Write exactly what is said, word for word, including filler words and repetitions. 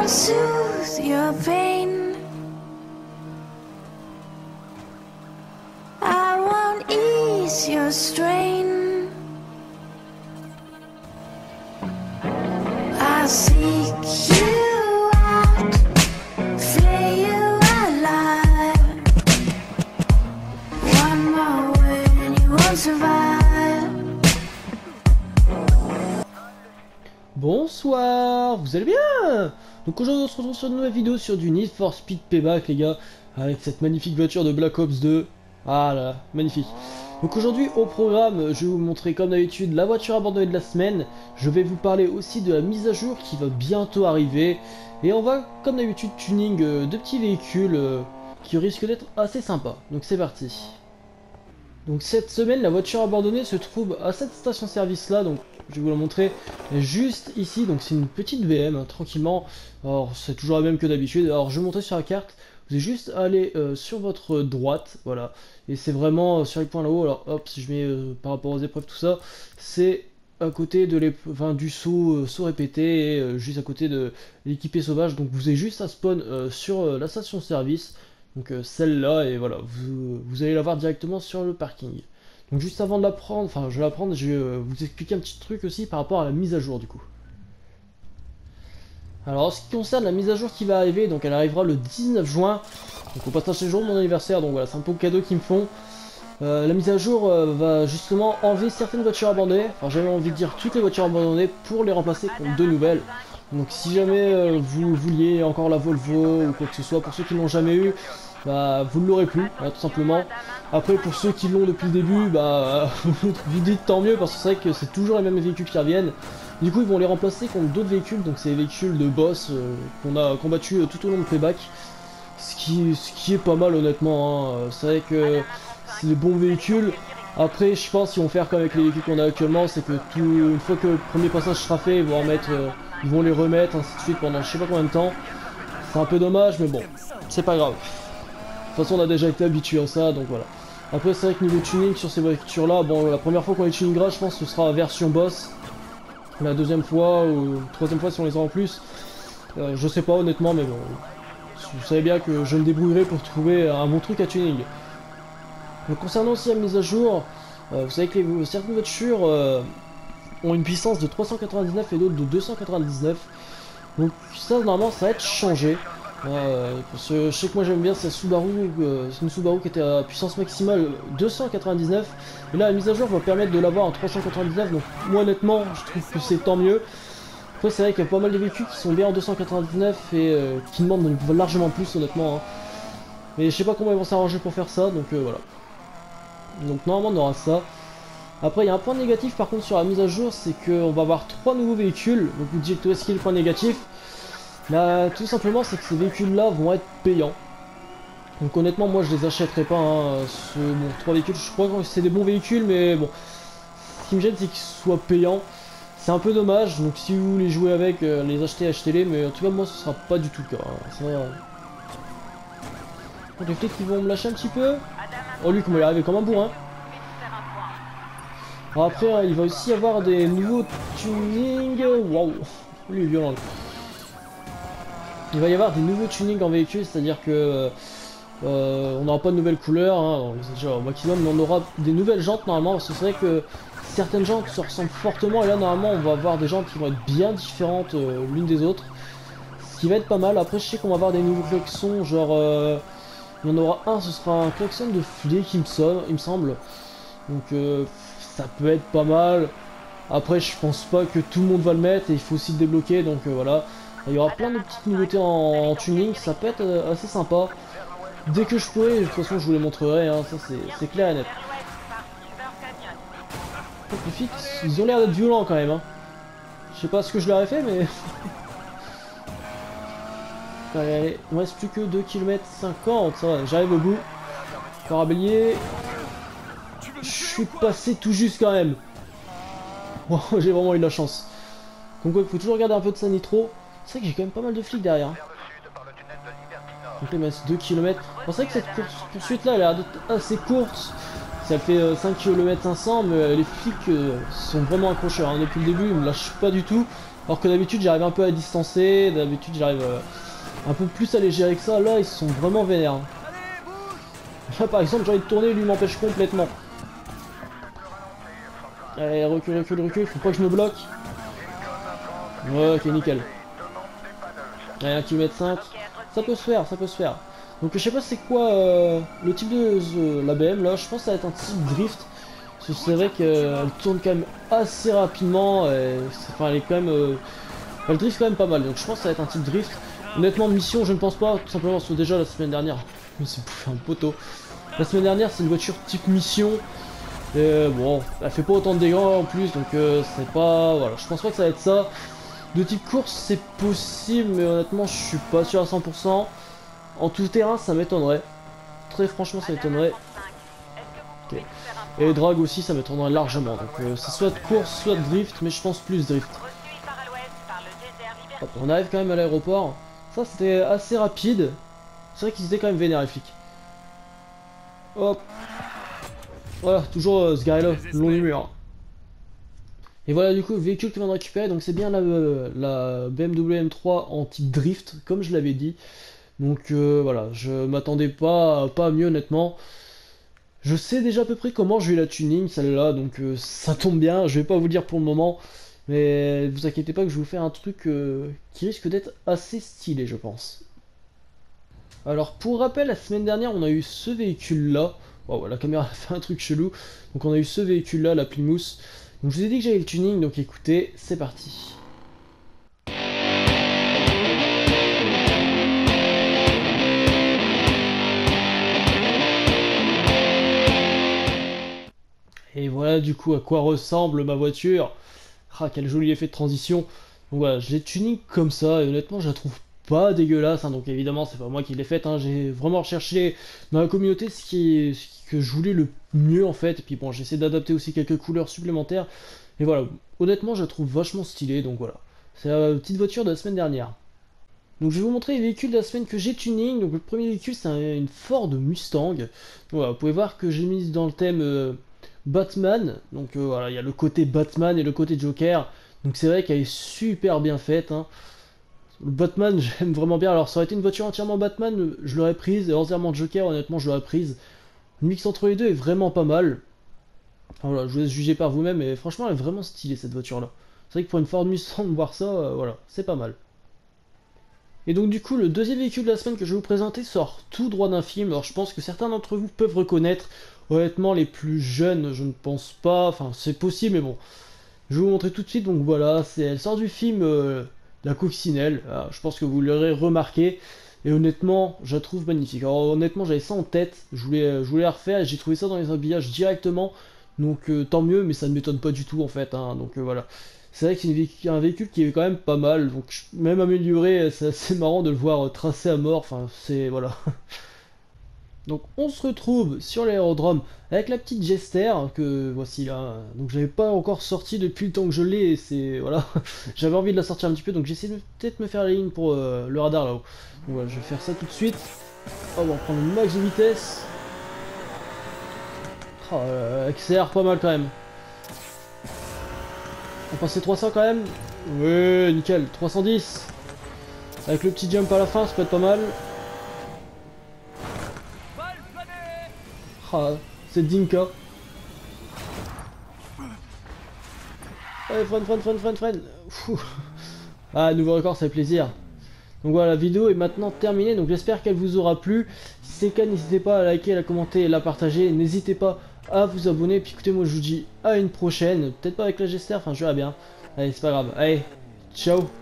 soothe your pain. I won't ease your strain. I seek you out, flay you alive. One more word, you won't survive. Bonsoir, vous allez bien? Donc aujourd'hui on se retrouve sur une nouvelle vidéo sur du Need for Speed Payback les gars, avec cette magnifique voiture de Black Ops deux. Ah là, magnifique. Donc aujourd'hui au programme, je vais vous montrer comme d'habitude la voiture abandonnée de la semaine. Je vais vous parler aussi de la mise à jour qui va bientôt arriver. Et on va comme d'habitude tuning euh, de petits véhicules euh, qui risquent d'être assez sympas. Donc c'est parti. Donc cette semaine la voiture abandonnée se trouve à cette station service là, donc je vais vous la montrer juste ici. Donc c'est une petite V M hein, tranquillement, alors c'est toujours la même que d'habitude. Alors je vais montrer sur la carte, vous avez juste à aller euh, sur votre droite, voilà, et c'est vraiment euh, sur les points là-haut. Alors hop, si je mets euh, par rapport aux épreuves tout ça, c'est à côté de enfin, du saut, euh, saut répété, et euh, juste à côté de l'équipé sauvage. Donc vous avez juste à spawn euh, sur euh, la station service, donc euh, celle-là, et voilà, vous, vous allez la voir directement sur le parking. Donc juste avant de la prendre, enfin je vais la prendre, je vais euh, vous expliquer un petit truc aussi par rapport à la mise à jour du coup. Alors en ce qui concerne la mise à jour qui va arriver, donc elle arrivera le dix-neuf juin, donc au passage c'est le jour de mon anniversaire, donc voilà, c'est un peu le cadeau qu'ils me font. Euh, la mise à jour euh, va justement enlever certaines voitures abandonnées, enfin j'avais envie de dire toutes les voitures abandonnées, pour les remplacer contre de nouvelles. Donc si jamais euh, vous vouliez encore la Volvo ou quoi que ce soit, pour ceux qui l'ont jamais eu, bah vous ne l'aurez plus, hein, tout simplement. Après pour ceux qui l'ont depuis le début, bah vous dites tant mieux, parce que c'est vrai que c'est toujours les mêmes véhicules qui reviennent. Du coup ils vont les remplacer contre d'autres véhicules, donc c'est les véhicules de boss euh, qu'on a combattu euh, tout au long de Payback. Ce qui, ce qui est pas mal honnêtement, hein. C'est vrai que c'est des bons véhicules. Après je pense qu'ils vont faire comme avec les véhicules qu'on a actuellement, c'est que tout, une fois que le premier passage sera fait, ils vont, remettre, euh, ils vont les remettre ainsi de suite pendant je sais pas combien de temps. C'est un peu dommage mais bon, c'est pas grave. De toute façon on a déjà été habitué à ça, donc voilà. Après c'est vrai que niveau tuning sur ces voitures là, bon la première fois qu'on les tuningera je pense que ce sera version boss. La deuxième fois ou la troisième fois si on les a en plus, euh, je sais pas honnêtement, mais bon, vous savez bien que je me débrouillerai pour trouver un bon truc à tuning. Donc concernant aussi la mise à jour, euh, vous savez que les, certaines voitures euh, ont une puissance de trois cent quatre-vingt-dix-neuf et d'autres de deux cent quatre-vingt-dix-neuf. Donc ça normalement ça va être changé. Euh, parce que je sais que moi j'aime bien cette Subaru, euh, c'est une Subaru qui était à puissance maximale deux cent quatre-vingt-dix-neuf, et là la mise à jour va permettre de l'avoir en trois cent quatre-vingt-dix-neuf, donc moi honnêtement je trouve que c'est tant mieux. Après c'est vrai qu'il y a pas mal de véhicules qui sont bien en deux cent quatre-vingt-dix-neuf et euh, qui demandent largement plus honnêtement, hein. Mais je sais pas comment ils vont s'arranger pour faire ça, donc euh, voilà. Donc normalement on aura ça. Après il y a un point négatif par contre sur la mise à jour, c'est qu'on va avoir trois nouveaux véhicules. Donc vous dites où est-ce qu'il est le point négatif? Là, tout simplement, c'est que ces véhicules-là vont être payants. Donc honnêtement, moi je les achèterai pas. Hein. Ce, bon, trois véhicules, je crois que c'est des bons véhicules, mais bon, ce qui me gêne, c'est qu'ils soient payants. C'est un peu dommage. Donc si vous voulez jouer avec, euh, les acheter, achetez-les. Mais en tout cas, moi, ce sera pas du tout le cas. Hein. Ça, euh... Les flics, ils vont me lâcher un petit peu. Oh, lui, comment il est arrivé comme un bourrin. Alors après, hein, il va aussi y avoir des nouveaux tunings. Waouh, lui il est violent. Là. Il va y avoir des nouveaux tunings en véhicule, c'est-à-dire que euh, on n'aura pas de nouvelles couleurs, hein, déjà au maximum, mais on aura des nouvelles jantes normalement, parce que c'est vrai que certaines jantes se ressemblent fortement, et là normalement on va avoir des jantes qui vont être bien différentes euh, l'une des autres, ce qui va être pas mal. Après je sais qu'on va avoir des nouveaux klaxons, genre euh, il y en aura un, ce sera un klaxon de flic il me, so il me semble, donc euh, ça peut être pas mal. Après je pense pas que tout le monde va le mettre, et il faut aussi le débloquer, donc euh, voilà. Il y aura plein de petites nouveautés en, en tuning, ça peut être euh, assez sympa. Dès que je pourrai, de toute façon je vous les montrerai, hein, ça c'est clair et net. Les flics, ils ont l'air d'être violents quand même. Hein. Je sais pas ce que je leur ai fait, mais... Allez, allez, il me reste plus que deux kilomètres cinquante, ça va, j'arrive au bout. Carabellier. Je suis passé tout juste quand même. Wow, j'ai vraiment eu de la chance. Donc ouais, il faut toujours regarder un peu de sa nitro. C'est vrai que j'ai quand même pas mal de flics derrière. Donc là il me reste deux kilomètres. C'est vrai que cette course poursuite là elle a l'air d'être assez courte. Ça fait euh, cinq kilomètres cinq cents, mais euh, les flics euh, sont vraiment accrocheurs. Hein. Depuis le début ils me lâchent pas du tout. Alors que d'habitude j'arrive un peu à distancer, d'habitude j'arrive euh, un peu plus à les gérer que ça. Là ils sont vraiment vénères. Là par exemple j'ai envie de tourner, lui m'empêche complètement. Allez, recule, recule, recule, faut pas que je me bloque. Ouais, ok, nickel. Allez, un kilomètre cinq. Ça peut se faire, ça peut se faire. Donc je sais pas c'est quoi euh, le type de euh, la B M là, je pense que ça va être un type drift. Parce que c'est vrai qu'elle tourne quand même assez rapidement, et enfin elle est quand même... Euh, elle drift quand même pas mal, donc je pense que ça va être un type drift. Honnêtement mission je ne pense pas, tout simplement parce que déjà la semaine dernière, je me suis bouffé un poteau. La semaine dernière c'est une voiture type mission, et bon, elle fait pas autant de dégâts en plus, donc euh, c'est pas... Voilà, je pense pas que ça va être ça. De type course c'est possible, mais honnêtement je suis pas sûr à cent pour cent. En tout terrain ça m'étonnerait. Très franchement ça m'étonnerait. Okay. Et drag aussi ça m'étonnerait largement. Donc euh, c'est soit de course, soit de drift, mais je pense plus drift. Hop, on arrive quand même à l'aéroport. Ça c'était assez rapide. C'est vrai qu'ils étaient quand même vénères les flics. Hop. Voilà, toujours euh, ce gars là, le long du mur. Et voilà du coup le véhicule que je viens de récupérer. Donc c'est bien la, euh, la B M W M trois en type drift, comme je l'avais dit. Donc euh, voilà, je m'attendais pas, pas à mieux honnêtement. Je sais déjà à peu près comment je vais la tuning, celle-là, donc euh, ça tombe bien, je vais pas vous dire pour le moment. Mais vous inquiétez pas que je vais vous faire un truc euh, qui risque d'être assez stylé, je pense. Alors pour rappel, la semaine dernière on a eu ce véhicule-là. Wow, la caméra a fait un truc chelou. Donc on a eu ce véhicule-là, la Plymouth. Donc je vous ai dit que j'avais le tuning, donc écoutez, c'est parti. Et voilà du coup à quoi ressemble ma voiture. Ah quel joli effet de transition. Donc voilà, je l'ai tuning comme ça et honnêtement je la trouve pas dégueulasse. Hein, donc évidemment c'est pas moi qui l'ai faite. Hein, j'ai vraiment recherché dans la communauté ce qui, ce que je voulais le mieux en fait. Et puis bon j'ai essayé d'adapter aussi quelques couleurs supplémentaires. Et voilà, honnêtement je la trouve vachement stylée. Donc voilà, c'est la petite voiture de la semaine dernière. Donc je vais vous montrer les véhicules de la semaine que j'ai tuning. Donc le premier véhicule c'est un, une Ford Mustang. Donc, voilà, vous pouvez voir que j'ai mis dans le thème... Euh, Batman, donc euh, voilà, il y a le côté Batman et le côté Joker, donc c'est vrai qu'elle est super bien faite. Hein. Le Batman, j'aime vraiment bien. Alors, ça aurait été une voiture entièrement Batman, je l'aurais prise, et entièrement Joker, honnêtement, je l'aurais prise. Le mix entre les deux est vraiment pas mal. Enfin, voilà, je vous laisse juger par vous-même, mais franchement, elle est vraiment stylée cette voiture-là. C'est vrai que pour une Ford Mustang, voir ça, euh, voilà, c'est pas mal. Et donc du coup le deuxième véhicule de la semaine que je vais vous présenter sort tout droit d'un film. Alors je pense que certains d'entre vous peuvent reconnaître. Honnêtement les plus jeunes je ne pense pas, enfin c'est possible mais bon. Je vais vous montrer tout de suite, donc voilà, c'est elle sort du film euh, La Coccinelle. Alors, je pense que vous l'aurez remarqué. Et honnêtement je la trouve magnifique. Alors honnêtement j'avais ça en tête, je voulais, je voulais la refaire et j'ai trouvé ça dans les habillages directement. Donc euh, tant mieux, mais ça ne m'étonne pas du tout en fait. Hein, donc euh, voilà. C'est vrai que c'est un véhicule qui est quand même pas mal, donc même amélioré, c'est assez marrant de le voir tracé à mort, enfin c'est... voilà. Donc on se retrouve sur l'aérodrome avec la petite Jester que voici là, donc j'avais pas encore sorti depuis le temps que je l'ai, et c'est... voilà. J'avais envie de la sortir un petit peu, donc j'essaie de peut-être me faire la ligne pour euh, le radar là-haut. Donc voilà, je vais faire ça tout de suite. Oh, on va prendre le max de vitesse. Oh, euh, accélère pas mal quand même. On passait trois cents quand même. Ouais, nickel, trois cent dix. Avec le petit jump à la fin, ça peut être pas mal. Ah, c'est Dinka. Allez, freine, freine, freine, freine, freine. Ouh. Ah, nouveau record, ça fait plaisir. Donc voilà, la vidéo est maintenant terminée, donc j'espère qu'elle vous aura plu. Si c'est le cas, n'hésitez pas à liker, à la commenter et à la partager. N'hésitez pas à vous abonner. Puis écoutez, moi je vous dis à une prochaine. Peut-être pas avec la Jester, enfin je verrai bien. Allez, c'est pas grave. Allez, ciao.